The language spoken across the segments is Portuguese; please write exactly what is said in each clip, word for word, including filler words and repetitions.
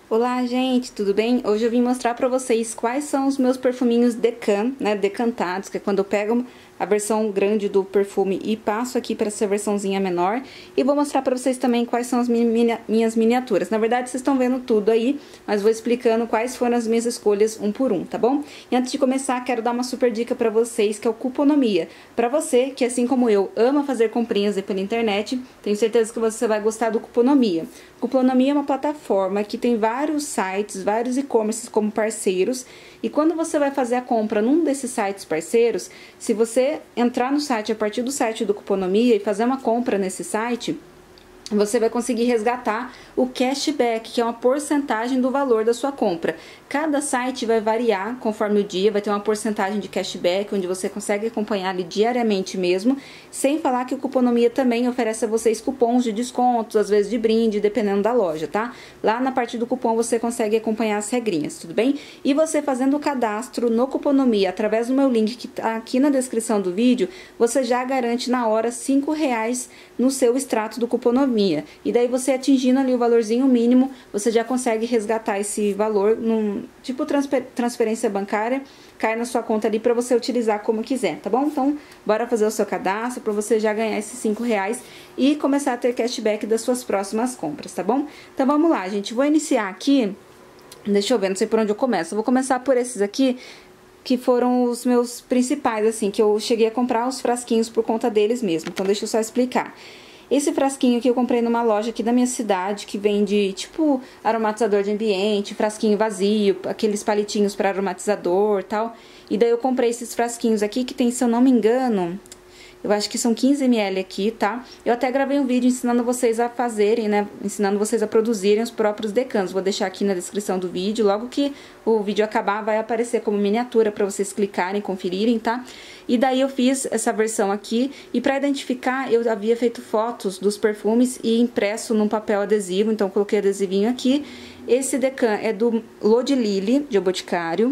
Olá, gente, tudo bem? Hoje eu vim mostrar pra vocês quais são os meus perfuminhos Decan, né, decantados, que é quando eu pego a versão grande do perfume e passo aqui para essa versãozinha menor. E vou mostrar pra vocês também quais são as minhas miniaturas. Na verdade, vocês estão vendo tudo aí, mas vou explicando quais foram as minhas escolhas um por um, tá bom? E antes de começar, quero dar uma super dica pra vocês, que é o Cuponomia. Pra você, que assim como eu, ama fazer comprinhas pela internet, tenho certeza que você vai gostar do Cuponomia. Cuponomia é uma plataforma que tem vários sites, vários e-commerces como parceiros, e quando você vai fazer a compra num desses sites parceiros, se você entrar no site a partir do site do Cuponomia e fazer uma compra nesse site, você vai conseguir resgatar o cashback, que é uma porcentagem do valor da sua compra. Cada site vai variar conforme o dia, vai ter uma porcentagem de cashback, onde você consegue acompanhar ali diariamente mesmo, sem falar que o Cuponomia também oferece a vocês cupons de descontos, às vezes de brinde, dependendo da loja, tá? Lá na parte do cupom você consegue acompanhar as regrinhas, tudo bem? E você fazendo o cadastro no Cuponomia, através do meu link que tá aqui na descrição do vídeo, você já garante na hora cinco reais no seu extrato do Cuponomia. E daí você atingindo ali o valorzinho mínimo, você já consegue resgatar esse valor num tipo transfer, transferência bancária, cai na sua conta ali para você utilizar como quiser, tá bom? Então, bora fazer o seu cadastro para você já ganhar esses cinco reais e começar a ter cashback das suas próximas compras, tá bom? Então vamos lá, gente, vou iniciar aqui, deixa eu ver, não sei por onde eu começo, eu vou começar por esses aqui, que foram os meus principais, assim, que eu cheguei a comprar os frasquinhos por conta deles mesmo, então deixa eu só explicar. Esse frasquinho que eu comprei numa loja aqui da minha cidade, que vende, tipo, aromatizador de ambiente, frasquinho vazio, aqueles palitinhos para aromatizador e tal. E daí eu comprei esses frasquinhos aqui, que tem, se eu não me engano, eu acho que são quinze mililitros aqui, tá? Eu até gravei um vídeo ensinando vocês a fazerem, né? Ensinando vocês a produzirem os próprios decans. Vou deixar aqui na descrição do vídeo. Logo que o vídeo acabar, vai aparecer como miniatura para vocês clicarem, conferirem, tá? E daí eu fiz essa versão aqui. E para identificar, eu havia feito fotos dos perfumes e impresso num papel adesivo. Então, eu coloquei adesivinho aqui. Esse decan é do L'Eau de Lily, de Boticário.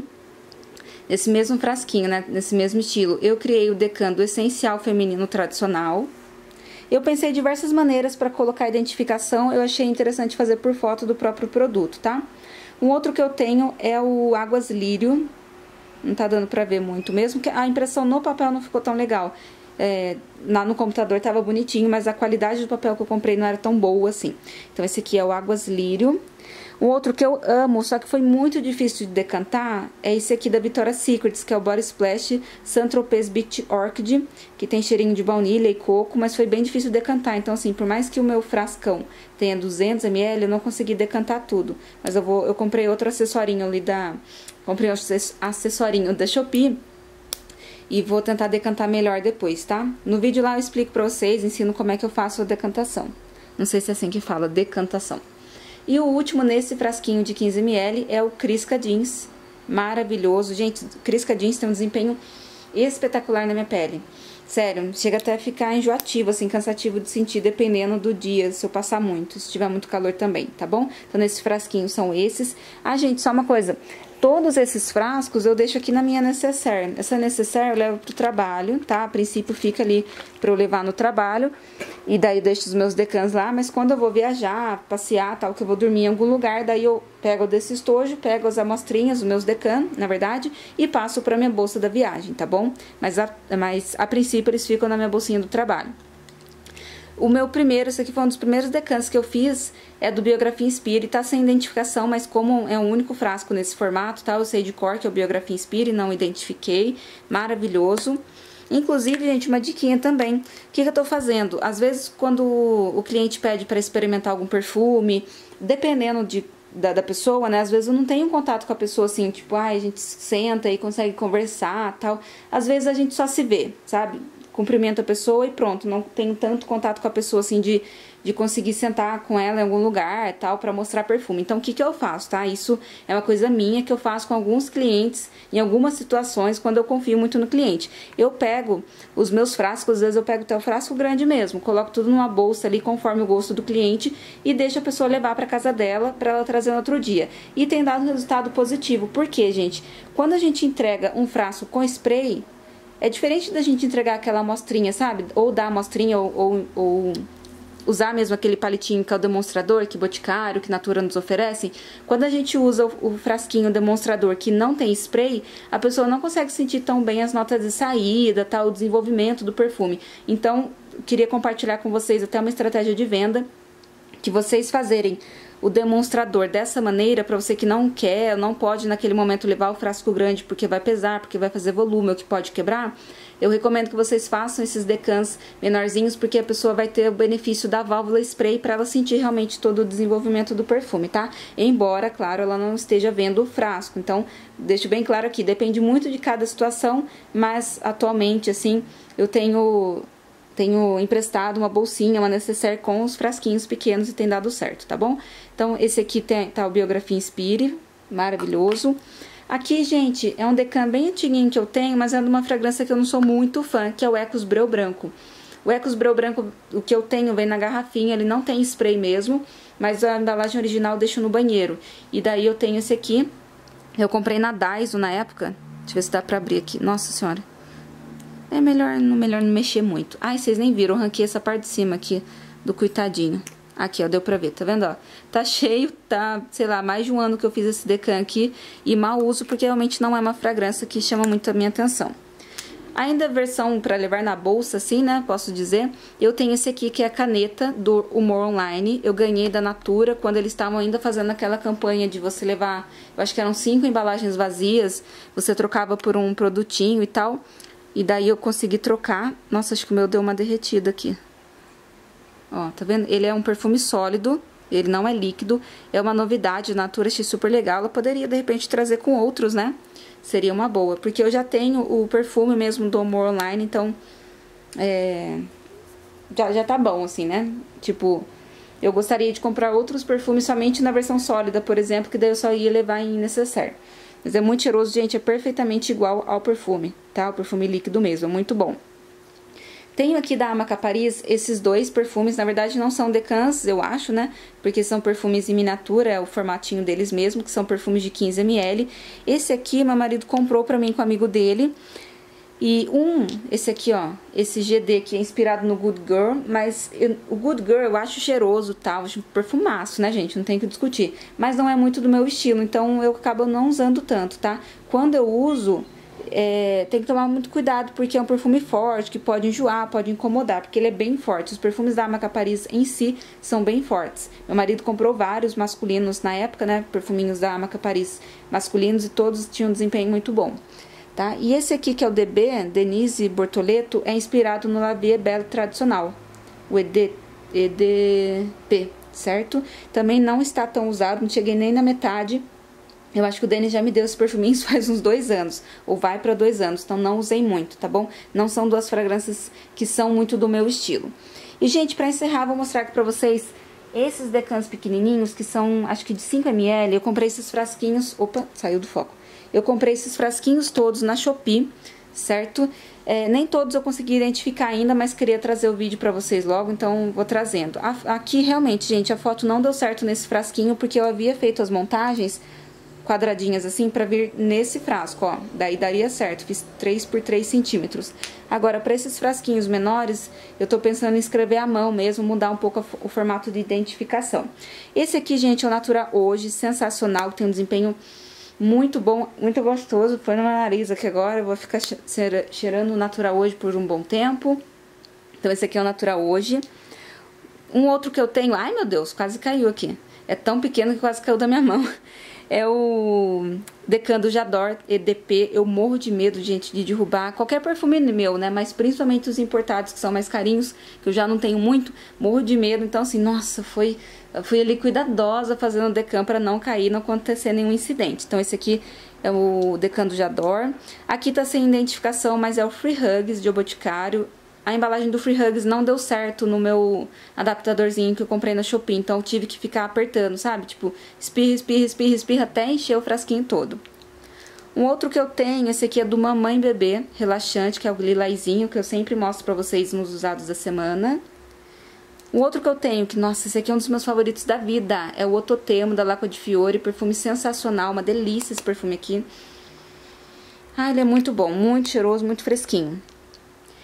Nesse mesmo frasquinho, né? Nesse mesmo estilo, eu criei o decan do Essencial Feminino Tradicional. Eu pensei em diversas maneiras para colocar a identificação, eu achei interessante fazer por foto do próprio produto, tá? Um outro que eu tenho é o Águas Lírio, não tá dando pra ver muito mesmo, que a impressão no papel não ficou tão legal. É, lá no computador tava bonitinho, mas a qualidade do papel que eu comprei não era tão boa assim. Então esse aqui é o Águas Lírio. Um outro que eu amo, só que foi muito difícil de decantar, é esse aqui da Victoria's Secret, que é o Body Splash Saint-Tropez Beach Orchid, que tem cheirinho de baunilha e coco, mas foi bem difícil de decantar. Então, assim, por mais que o meu frascão tenha duzentos mililitros, eu não consegui decantar tudo. Mas eu, vou, eu comprei outro acessorinho ali da... Comprei um acessorinho da Shopee e vou tentar decantar melhor depois, tá? No vídeo lá eu explico pra vocês, ensino como é que eu faço a decantação. Não sei se é assim que fala, decantação. E o último nesse frasquinho de quinze mililitros é o Crisca Jeans, maravilhoso. Gente, Crisca Jeans tem um desempenho espetacular na minha pele. Sério, chega até a ficar enjoativo, assim, cansativo de sentir, dependendo do dia, se eu passar muito, se tiver muito calor também, tá bom? Então, nesses frasquinhos são esses. Ah, gente, só uma coisa, todos esses frascos eu deixo aqui na minha necessaire. Essa necessaire eu levo pro trabalho, tá? A princípio fica ali pra eu levar no trabalho, e daí eu deixo os meus decans lá, mas quando eu vou viajar, passear, tal, que eu vou dormir em algum lugar, daí eu pego desse estojo, pego as amostrinhas, os meus decans, na verdade, e passo pra minha bolsa da viagem, tá bom? Mas a, mas a princípio eles ficam na minha bolsinha do trabalho. O meu primeiro, esse aqui foi um dos primeiros decans que eu fiz, é do Biografia Inspire, tá sem identificação, mas como é o único frasco nesse formato, tá? Eu sei de cor que é o Biografia Inspire, não identifiquei, maravilhoso. Inclusive, gente, uma diquinha também, o que, que eu tô fazendo? Às vezes, quando o cliente pede para experimentar algum perfume, dependendo de Da, da pessoa, né? Às vezes eu não tenho contato com a pessoa assim, tipo, ai, ah, a gente senta e consegue conversar, tal. Às vezes a gente só se vê, sabe? Cumprimento a pessoa e pronto, não tenho tanto contato com a pessoa assim de, de conseguir sentar com ela em algum lugar, tal, pra mostrar perfume. Então, o que que eu faço, tá? Isso é uma coisa minha que eu faço com alguns clientes em algumas situações quando eu confio muito no cliente. Eu pego os meus frascos, às vezes eu pego até o frasco grande mesmo, coloco tudo numa bolsa ali conforme o gosto do cliente e deixo a pessoa levar pra casa dela pra ela trazer no outro dia. E tem dado um resultado positivo. Por quê, gente? Quando a gente entrega um frasco com spray, é diferente da gente entregar aquela amostrinha, sabe? Ou dar amostrinha ou, ou, ou usar mesmo aquele palitinho que é o demonstrador, que Boticário, que Natura nos oferecem, quando a gente usa o, o frasquinho demonstrador que não tem spray, a pessoa não consegue sentir tão bem as notas de saída, tá, o desenvolvimento do perfume. Então, queria compartilhar com vocês até uma estratégia de venda, que vocês fazerem o demonstrador dessa maneira, para você que não quer, não pode naquele momento levar o frasco grande porque vai pesar, porque vai fazer volume ou que pode quebrar, eu recomendo que vocês façam esses decants menorzinhos, porque a pessoa vai ter o benefício da válvula spray para ela sentir realmente todo o desenvolvimento do perfume, tá? Embora, claro, ela não esteja vendo o frasco. Então, deixo bem claro aqui, depende muito de cada situação, mas atualmente, assim, eu tenho... Tenho emprestado uma bolsinha, uma necessaire com os frasquinhos pequenos e tem dado certo, tá bom? Então, esse aqui tem, tá o Biografia Inspire, maravilhoso. Aqui, gente, é um decant bem antiguinho que eu tenho, mas é de uma fragrância que eu não sou muito fã, que é o Ecos Breu Branco. O Ecos Breu Branco, o que eu tenho, vem na garrafinha, ele não tem spray mesmo, mas a embalagem original eu deixo no banheiro. E daí eu tenho esse aqui, eu comprei na Daiso na época, deixa eu ver se dá pra abrir aqui, nossa senhora. É melhor, melhor não mexer muito. Ai, vocês nem viram, eu ranquei essa parte de cima aqui do coitadinho. Aqui, ó, deu pra ver, tá vendo, ó? Tá cheio, tá, sei lá, mais de um ano que eu fiz esse decant aqui e mal uso porque realmente não é uma fragrância que chama muito a minha atenção. Ainda a versão pra levar na bolsa, assim, né, posso dizer, eu tenho esse aqui que é a caneta do Humor Online. Eu ganhei da Natura quando eles estavam ainda fazendo aquela campanha de você levar, eu acho que eram cinco embalagens vazias, você trocava por um produtinho e tal. E daí eu consegui trocar. Nossa, acho que o meu deu uma derretida aqui. Ó, tá vendo? Ele é um perfume sólido, ele não é líquido. É uma novidade, a Natura achei super legal. Ela poderia, de repente, trazer com outros, né? Seria uma boa. Porque eu já tenho o perfume mesmo do Amor Online, então... É... Já, já tá bom, assim, né? Tipo, eu gostaria de comprar outros perfumes somente na versão sólida, por exemplo, que daí eu só ia levar em necessaire. Mas é muito cheiroso, gente, é perfeitamente igual ao perfume, tá? O perfume líquido mesmo, é muito bom. Tenho aqui da Amaca Paris esses dois perfumes, na verdade não são decants, eu acho, né? Porque são perfumes em miniatura, é o formatinho deles mesmo, que são perfumes de quinze mililitros. Esse aqui, meu marido comprou pra mim com um amigo dele. E um, esse aqui, ó, esse G D que é inspirado no Good Girl, mas eu, o Good Girl eu acho cheiroso, tal, tá? Acho perfumaço, né, gente? Não tem que discutir. Mas não é muito do meu estilo, então eu acabo não usando tanto, tá? Quando eu uso, é, tem que tomar muito cuidado, porque é um perfume forte, que pode enjoar, pode incomodar, porque ele é bem forte. Os perfumes da Amaca Paris em si são bem fortes. Meu marido comprou vários masculinos na época, né, perfuminhos da Amaca Paris masculinos, e todos tinham um desempenho muito bom. Tá? E esse aqui, que é o D B, Denise Bortoleto, é inspirado no La Vie Belle tradicional, o E D P, certo? Também não está tão usado, não cheguei nem na metade. Eu acho que o Denis já me deu esse perfuminho faz uns dois anos, ou vai para dois anos, então não usei muito, tá bom? Não são duas fragrâncias que são muito do meu estilo. E, gente, para encerrar, vou mostrar aqui para vocês esses decants pequenininhos, que são, acho que de cinco mililitros. Eu comprei esses frasquinhos, opa, saiu do foco. Eu comprei esses frasquinhos todos na Shopee, certo? É, nem todos eu consegui identificar ainda, mas queria trazer o vídeo pra vocês logo, então vou trazendo. A, aqui, realmente, gente, a foto não deu certo nesse frasquinho, porque eu havia feito as montagens quadradinhas assim pra vir nesse frasco, ó. Daí daria certo, fiz três por três centímetros. Agora, pra esses frasquinhos menores, eu tô pensando em escrever à mão mesmo, mudar um pouco o formato de identificação. Esse aqui, gente, é o Natura Hoje, sensacional, tem um desempenho muito bom, muito gostoso. Foi no meu nariz aqui agora, eu vou ficar cheirando o Natura Hoje por um bom tempo. Então esse aqui é o Natura Hoje. Um outro que eu tenho, ai meu Deus, quase caiu aqui. É tão pequeno que quase caiu da minha mão. É o Decant do J'adore E D P. Eu morro de medo, gente, de derrubar qualquer perfume meu, né? Mas principalmente os importados, que são mais carinhos, que eu já não tenho muito, morro de medo. Então, assim, nossa, foi... Eu fui ali cuidadosa fazendo o decant para não cair, não acontecer nenhum incidente. Então, esse aqui é o Decant do J'adore. Aqui tá sem identificação, mas é o Free Hugs de Boticário. A embalagem do Free Hugs não deu certo no meu adaptadorzinho que eu comprei na Shopee, então eu tive que ficar apertando, sabe? Tipo, espirra, espirra, espirra, espirra, até encher o frasquinho todo. Um outro que eu tenho, esse aqui é do Mamãe Bebê, relaxante, que é o lilazinho, que eu sempre mostro pra vocês nos usados da semana. O outro que eu tenho, que, nossa, esse aqui é um dos meus favoritos da vida, é o Ototemo, da L'acqua di Fiore, perfume sensacional, uma delícia esse perfume aqui. Ah, ele é muito bom, muito cheiroso, muito fresquinho.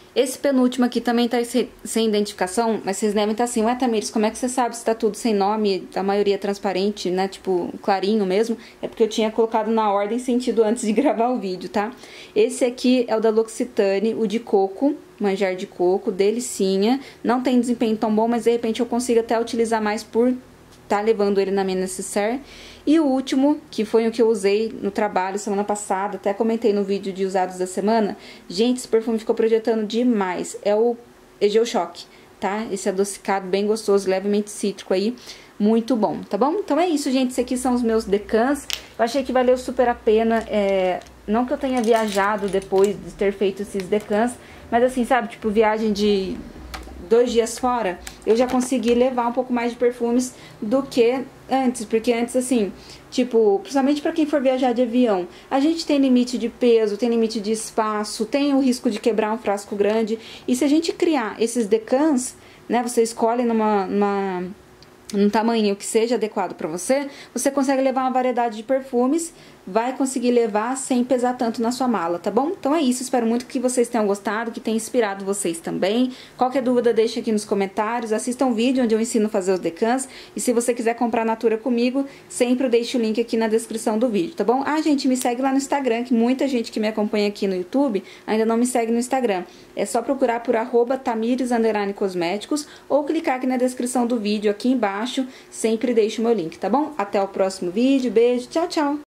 Esse penúltimo aqui também tá sem identificação, mas vocês devem estar assim, ué, Tamires, como é que você sabe se tá tudo sem nome, a maioria é transparente, né, tipo, clarinho mesmo? É porque eu tinha colocado na ordem sentido antes de gravar o vídeo, tá? Esse aqui é o da L'Occitane, o de coco, manjar de coco, delicinha, não tem desempenho tão bom, mas de repente eu consigo até utilizar mais por tá levando ele na minha necessaire. E o último, que foi o que eu usei no trabalho semana passada, até comentei no vídeo de usados da semana. Gente, esse perfume ficou projetando demais. É o Egeu Choque, tá? Esse adocicado bem gostoso, levemente cítrico aí, muito bom, tá bom? Então é isso, gente. Esses aqui são os meus decans. Eu achei que valeu super a pena, é... não que eu tenha viajado depois de ter feito esses decans, mas assim, sabe, tipo viagem de dois dias fora, eu já consegui levar um pouco mais de perfumes do que antes, porque antes, assim, tipo, principalmente pra quem for viajar de avião, a gente tem limite de peso, tem limite de espaço, tem o risco de quebrar um frasco grande, e se a gente criar esses decans, né, você escolhe numa... numa num tamanho que seja adequado para você, você consegue levar uma variedade de perfumes, vai conseguir levar sem pesar tanto na sua mala, tá bom? Então é isso, espero muito que vocês tenham gostado, que tenha inspirado vocês também. Qualquer dúvida deixa aqui nos comentários, assistam um vídeo onde eu ensino a fazer os decans, e se você quiser comprar Natura comigo, sempre deixo o link aqui na descrição do vídeo, tá bom? Ah, gente, me segue lá no Instagram, que muita gente que me acompanha aqui no YouTube ainda não me segue no Instagram. É só procurar por arroba tamires underline cosméticos ou clicar aqui na descrição do vídeo aqui embaixo. Sempre deixo o meu link, tá bom? Até o próximo vídeo, beijo, tchau, tchau!